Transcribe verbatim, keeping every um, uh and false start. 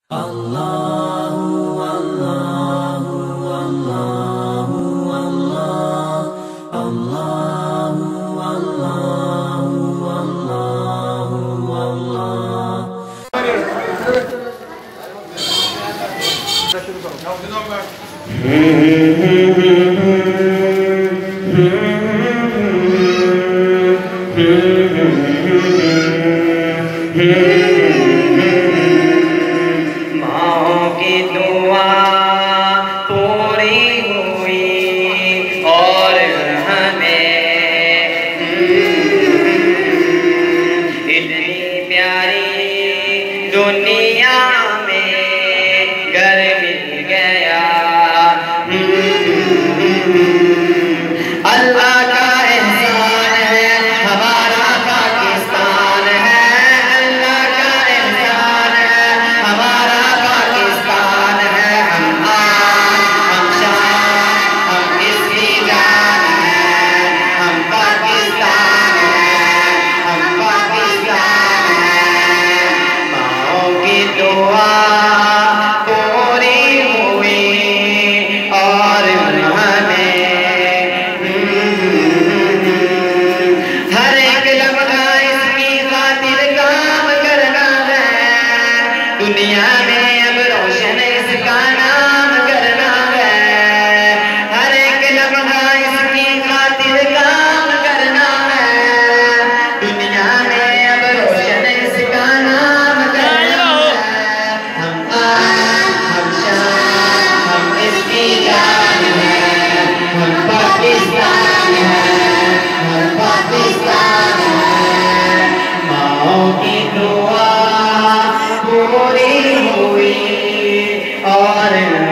माओ की दुआ पूरी हुई और हमें इतनी प्यारी दुनिया में घर मिल गया। अल्लाह का एहसान है हमारा पाकिस्तान है, अल्लाह का एहसान है हमारा पाकिस्तान है। हम आन हम शान हम इसकी जान है, हम पाकिस्तान है, हम पाकिस्तान है। माओ की दुआ पूरी हुई और हमें हर एक लम्हा इसकी खातिर काम करना है। दुनिया में अब रोशन इसका नाम करना है। हर एक लम्हा इसकी खातिर काम करना है। दुनिया में अब रोशन इसका नाम करना है। हम आन हम शान हम इसकी जान है, हम पाकिस्तान है, हम पाकिस्तान है। माओ की दुआ पूरी हुई और